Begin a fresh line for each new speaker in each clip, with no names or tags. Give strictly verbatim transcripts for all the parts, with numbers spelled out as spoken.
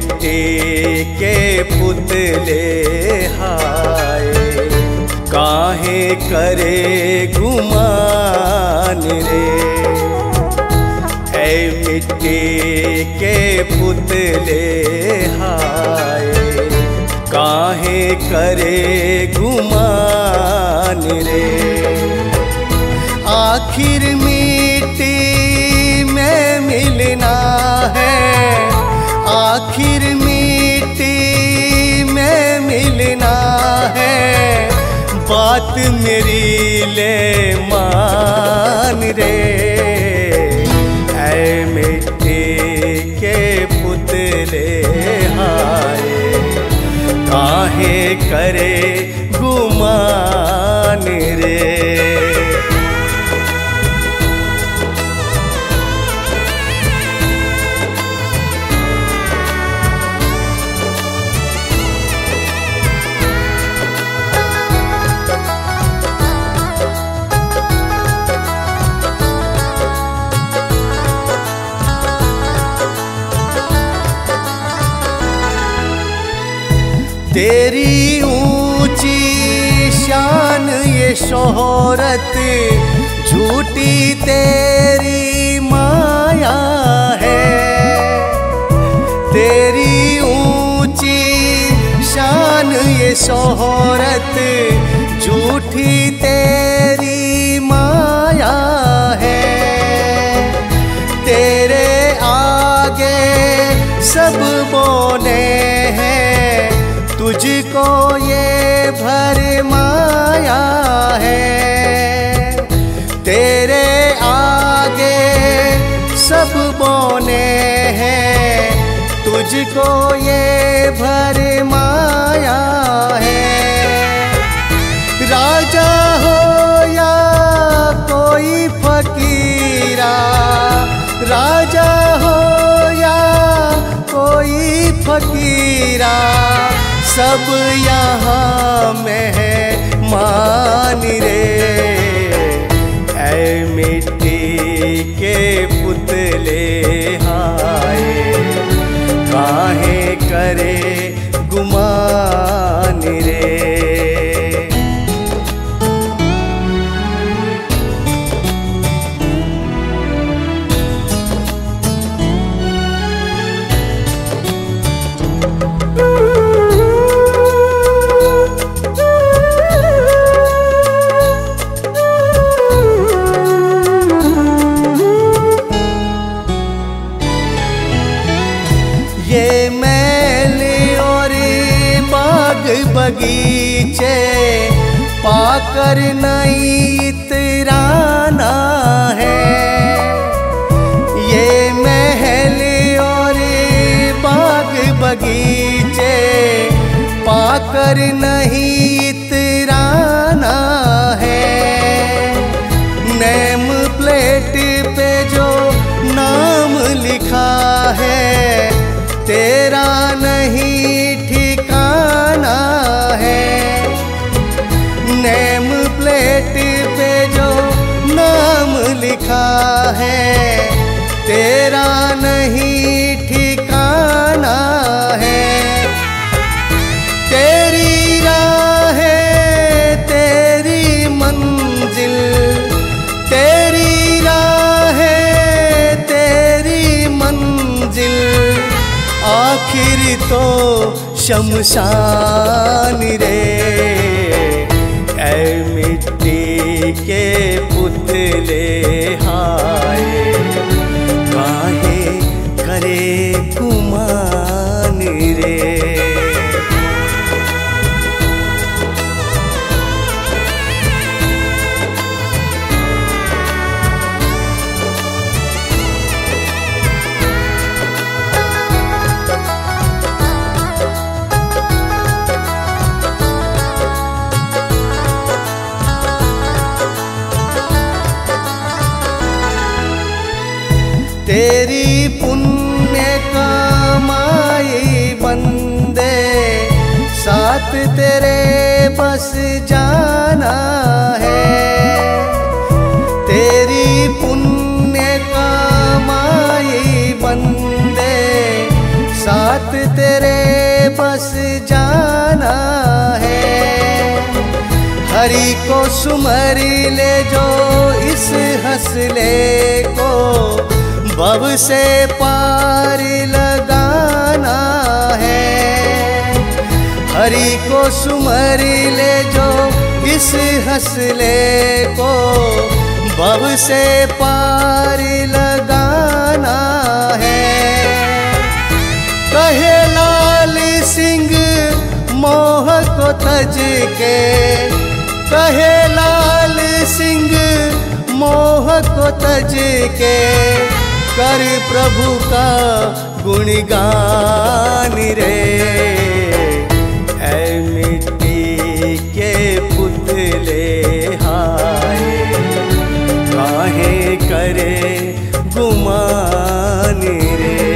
मिट्टी के पुतले हाय, काहे करे गुमान रे। ऐ मिट्टी के पुतले हाय, काहे करे गुमान रे। आखिर मिट्टी में मिलना है, आखिर मिट्टी में मिलना है, बात मेरी ले मान रे। ऐ मिट्टी के पुतले हाय, काहे करे गुमान रे। तेरी ऊंची शान ये शोहरत, झूठी तेरी माया है। तेरी ऊंची शान ये शोहरत, झूठी तेरी माया है। तेरे आगे सब बोले हैं, तुझको ये भरमाया है। तेरे आगे सब बोने हैं, तुझको ये भरमाया है। राजा हो या कोई फकीरा, राजा हो या कोई फकीरा, सब यहाँ मेहमान रे। ऐ मिट्टी के पुतले हाय, काहे करे गुमान रे। ये महल और बाग बगीचे पाकर नहीं इतराना है। ये महल और बाग बगीचे पाकर नहीं इतराना है। नेम प्लेट पे जो नाम लिखा है, तेरा नहीं ठिकाना है। नेम प्लेट पे जो नाम लिखा है, तेरा नहीं ठिकाना है। तेरी राह है तेरी मंजिल, तेरी राह है तेरी मंजिल, आखिर तो शमशान रे। ऐ मिट्टी के पुतले हाय, काहे करे गुमान रे। तेरी पुण्य कमाई बंदे, साथ तेरे बस जाना है। तेरी पुण्य कमाई बंदे, साथ साथ तेरे बस जाना है। हरि को सुमर ले जो इस हंसले को, भव से पार लगाना है। हरि को सुमर ले जो इस हंसले को, भव से पार लगाना है। कहे लाल सिंह मोह को तज के, कहे लाल सिंह मोह को तज के, कर प्रभु का गुणगान रे। ऐ मिट्टी के पुतले हाय, काहे करे गुमान रे।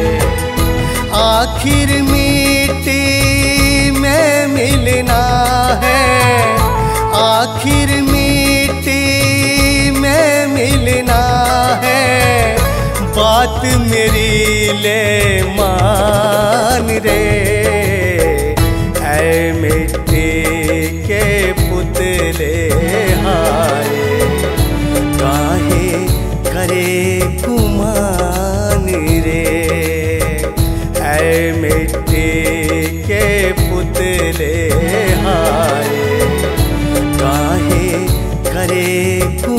आखिर मिट्टी में मिलना है, आखिर मिट्टी में मिलना है। बात मेरी ले मान रे। ऐ मिट्टी के पुतले हाय, काहे करे गुमान रे। ऐ मिट्टी के पुतले हाय, काहे करे